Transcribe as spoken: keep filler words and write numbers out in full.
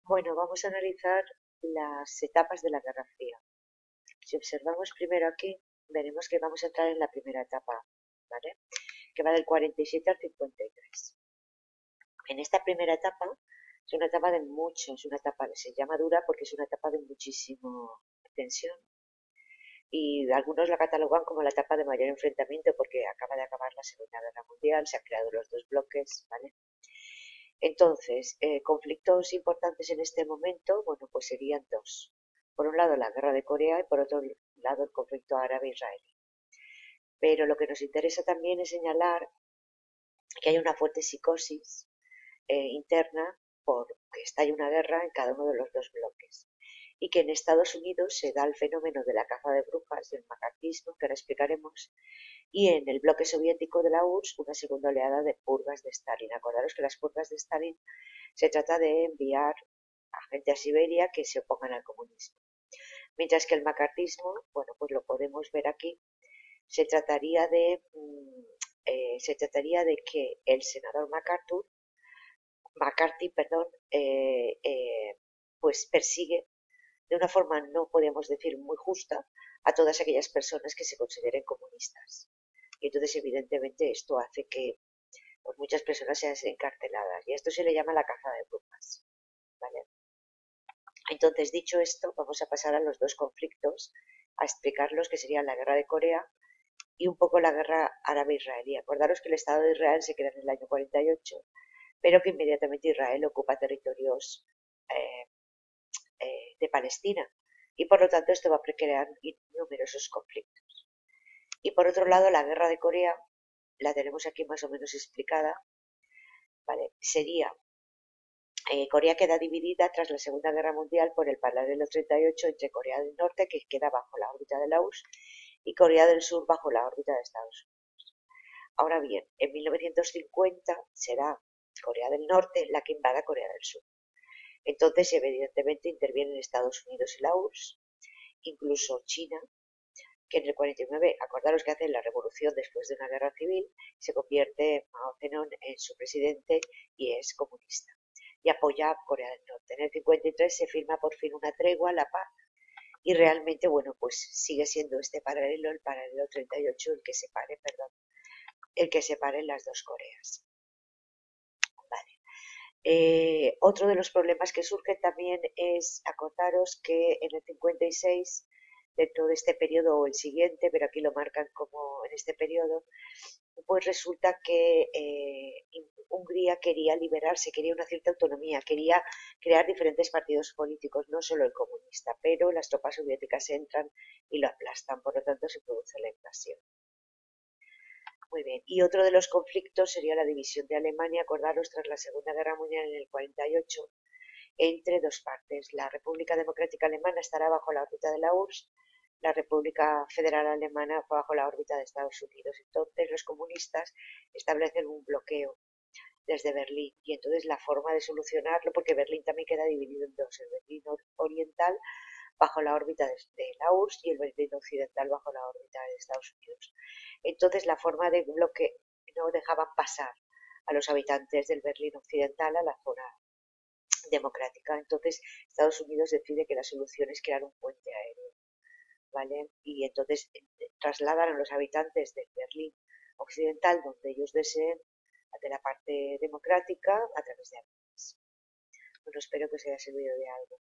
Bueno, vamos a analizar las etapas de la Guerra Fría. Si observamos primero aquí, veremos que vamos a entrar en la primera etapa, ¿vale? Que va del cuarenta y siete al cincuenta y tres. En esta primera etapa, es una etapa de mucho, es una etapa, se llama dura porque es una etapa de muchísimo tensión y algunos la catalogan como la etapa de mayor enfrentamiento porque acaba de acabar la Segunda Guerra Mundial, se han creado los dos bloques, ¿vale? Entonces, eh, conflictos importantes en este momento, bueno, pues serían dos. Por un lado, la guerra de Corea y por otro lado, el conflicto árabe-israelí. Pero lo que nos interesa también es señalar que hay una fuerte psicosis eh, interna porque estalla una guerra en cada uno de los dos bloques. Y que en Estados Unidos se da el fenómeno de la caza de brujas, del macartismo, que ahora explicaremos, y en el bloque soviético de la U R S S una segunda oleada de purgas de Stalin. Acordaros que las purgas de Stalin se trata de enviar a gente a Siberia que se opongan al comunismo. Mientras que el macartismo, bueno, pues lo podemos ver aquí, se trataría de, eh, se trataría de que el senador MacArthur, McCarthy, perdón, eh, eh, pues persigue de una forma, no podemos decir muy justa, a todas aquellas personas que se consideren comunistas. Y entonces, evidentemente, esto hace que pues, muchas personas sean encarceladas. Y a esto se le llama la caza de brujas. ¿Vale? Entonces, dicho esto, vamos a pasar a los dos conflictos, a explicarlos, que serían la guerra de Corea y un poco la guerra árabe-israelí. Acordaros que el Estado de Israel se crea en el año cuarenta y ocho, pero que inmediatamente Israel ocupa territorios eh, eh, de Palestina. Y por lo tanto esto va a crear numerosos conflictos. Y por otro lado, la guerra de Corea, la tenemos aquí más o menos explicada, ¿vale? Sería Eh, Corea queda dividida tras la Segunda Guerra Mundial por el paralelo treinta y ocho entre Corea del Norte, que queda bajo la órbita de la U R S S, y Corea del Sur bajo la órbita de Estados Unidos. Ahora bien, en mil novecientos cincuenta será Corea del Norte la que invada Corea del Sur. Entonces, evidentemente, intervienen Estados Unidos y la U R S S, incluso China, que en el cuarenta y nueve, acordaros que hace la revolución después de una guerra civil, se convierte Mao Zedong en su presidente y es comunista y apoya a Corea del Norte. En el cincuenta y tres se firma por fin una tregua, la paz, y realmente, bueno, pues sigue siendo este paralelo, el paralelo treinta y ocho, el que separe, perdón, el que separe las dos Coreas. Vale. Eh, otro de los problemas que surgen también es, acordaros que en el cincuenta y seis, dentro de este periodo o el siguiente, pero aquí lo marcan como en este periodo, pues resulta que eh, Hungría quería liberarse, quería una cierta autonomía, quería crear diferentes partidos políticos, no solo el comunista, pero las tropas soviéticas entran y lo aplastan, por lo tanto se produce la invasión. Muy bien, y otro de los conflictos sería la división de Alemania, acordaros, tras la Segunda Guerra Mundial en el cuarenta y ocho, entre dos partes. La República Democrática Alemana estará bajo la órbita de la U R S S, la República Federal Alemana bajo la órbita de Estados Unidos. Entonces los comunistas establecen un bloqueo desde Berlín y entonces la forma de solucionarlo, porque Berlín también queda dividido en dos, el Berlín Oriental bajo la órbita de, de la U R S S y el Berlín Occidental bajo la órbita de Estados Unidos. Entonces la forma de bloqueo no dejaban pasar a los habitantes del Berlín Occidental a la zona democrática. Entonces Estados Unidos decide que la solución es crear un puente aéreo, ¿vale? Y entonces eh, trasladan a los habitantes del Berlín Occidental donde ellos deseen, de la parte democrática, a través de aviones. Bueno, espero que os haya servido de algo.